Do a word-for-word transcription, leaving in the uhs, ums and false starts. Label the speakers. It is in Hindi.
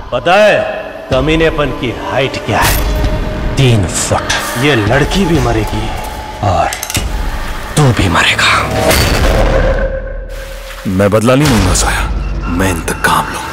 Speaker 1: पता है कमीनेपन की हाइट क्या है? तीन फुट। ये लड़की भी मरेगी और तू भी मरेगा।
Speaker 2: मैं बदला नहीं लूंगा साया, मैं इंतकाम लूंगा।